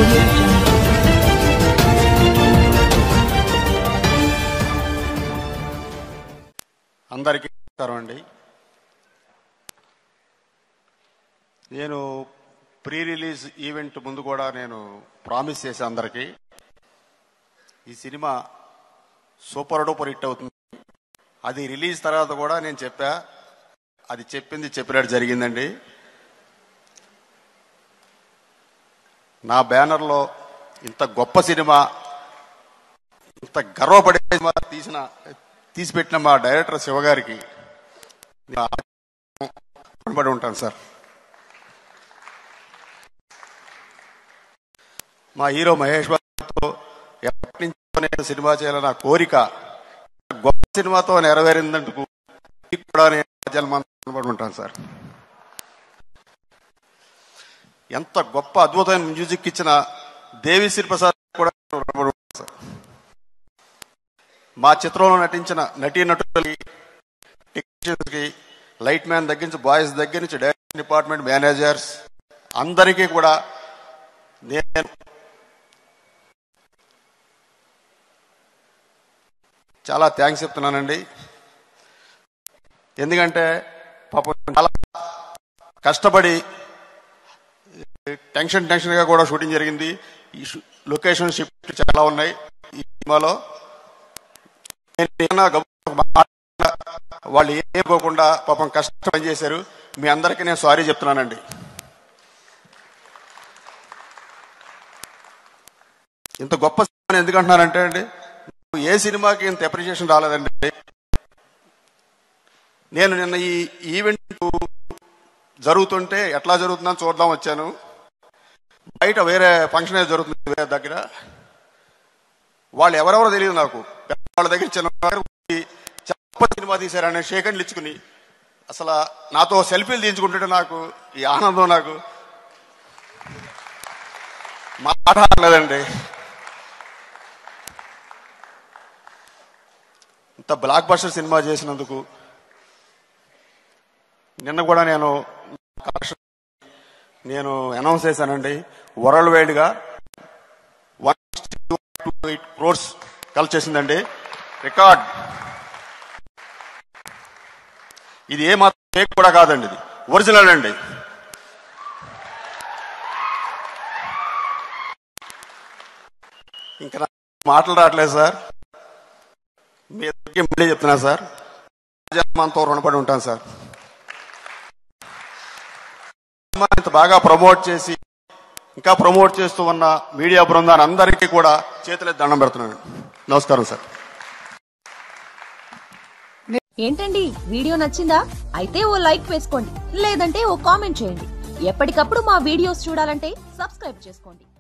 Audio Jungle. అందరికీ నమస్కారం అండి. నేను ప్రీ రిలీజ్ ఈవెంట్ ముందు కూడా నేను ప్రామిస్ చేశాను అందరికీ, ఈ సినిమా సూపర్ డూపర్ హిట్ అవుతుంది. అది రిలీజ్ తర్వాత కూడా నేను చెప్పా, అది చెప్పింది చెప్పినట్టు జరిగిందండి. నా బ్యానర్లో ఇంత గొప్ప సినిమా, ఇంత గర్వపడే సినిమా తీసిపెట్టిన మా డైరెక్టర్ శివ గారికి రుణపడి ఉంటాను సార్. మా హీరో మహేష్ బాబుతో ఎప్పటి నుంచో నేను సినిమా చేయాలని నా కోరిక గొప్ప సినిమాతో నెరవేరిందందుకు కూడా నేను రుణపడి ఉంటాను సార్. ఎంత గొప్ప అద్భుతమైన మ్యూజిక్ ఇచ్చిన దేవిశ్రీ ప్రసాద్ కూడా రుణపడి ఉంటాను సార్. మా చిత్రంలో నటించిన నటీనటులకి, టెక్నీషియన్స్కి, లైట్ మ్యాన్ దగ్గర నుంచి, బాయ్స్ దగ్గర నుంచి, డైరెక్షన్ డిపార్ట్మెంట్ మేనేజర్స్ అందరికీ కూడా నేను చాలా థ్యాంక్స్ చెప్తున్నానండి. ఎందుకంటే పాపం చాలా కష్టపడి టెన్షన్గా కూడా షూటింగ్ జరిగింది. ఈ లొకేషన్ షిఫ్ట్ చాలా ఉన్నాయి ఈ సినిమాలో. వాళ్ళు ఏమనుకోకుండా పాపం కష్టం పని చేశారు. మీ అందరికీ నేను సారీ చెప్తున్నానండి. ఇంత గొప్ప సినిమా ఎందుకంటున్నానంటే అండి, ఏ సినిమాకి ఇంత అప్రిషియేషన్ రాలేదండి. నేను నిన్న ఈ ఈవెంట్ జరుగుతుంటే ఎట్లా జరుగుతుందని చూద్దాం వచ్చాను. బయట వేరే ఫంక్షన్ ఏదో జరుగుతుంది వేరే దగ్గర. వాళ్ళు ఎవరెవరో తెలియదు నాకు. వాళ్ళ దగ్గర చిన్న చెప్ప సినిమా తీశారనే షేకండ్లు ఇచ్చుకుని అసలు నాతో సెల్ఫీలు తీయించుకుంటుంటే నాకు ఈ ఆనందం నాకు మాట్లాడలేదండి. ఇంత బ్లాక్ బస్టర్ సినిమా చేసినందుకు నిన్న కూడా నేను అనౌన్స్ చేశానండి. వరల్డ్ వైడ్ గా 128 crores కలెక్ట్ చేసిందండి, రికార్డ్. ఇది ఏమాత్రం ఫేక్ కూడా కాదండి, ఇది ఒరిజినల్ అండి. ఇంకా మాటలు రావట్లేదు సార్. మీ అందరికీ మళ్ళీ చెప్తున్నా సార్, మనతో రుణపడి ఉంటాను సార్. ఇంత బాగా ప్రమోట్ చేసి ఇంకా ప్రమోట్ చేస్తూ ఉన్న మీడియా బృందాన్ని అందరికీ కూడా చేతులెత్తి దండం పెడుతున్నాను. నమస్కారం సార్. ఏంటండి, వీడియో నచ్చిందా? అయితే ఓ లైక్ వేసుకోండి, లేదంటే ఓ కామెంట్ చేయండి. ఎప్పటికప్పుడు మా వీడియోస్ చూడాలంటే సబ్స్క్రైబ్ చేసుకోండి.